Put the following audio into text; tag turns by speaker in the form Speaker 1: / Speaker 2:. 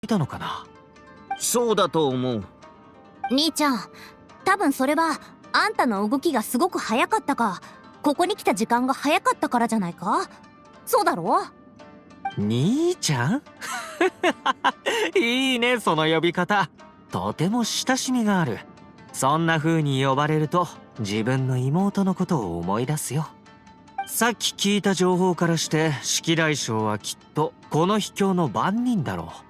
Speaker 1: たのかな。
Speaker 2: そうだと思う。
Speaker 3: 兄ちゃん、多分それはあんたの動きがすごく早かったか、ここに来た時間が早かったからじゃないか。そうだろ？
Speaker 1: 兄ちゃんいいね、その呼び方。とても親しみがある。そんな風に呼ばれると自分の妹のことを思い出すよ。さっき聞いた情報からして、式大将はきっとこの秘境の番人だろう。